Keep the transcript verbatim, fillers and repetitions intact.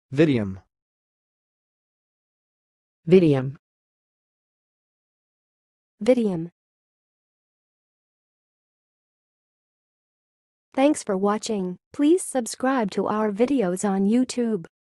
vitium, vitium, vitium. Thanks for watching. Please subscribe to our videos on YouTube.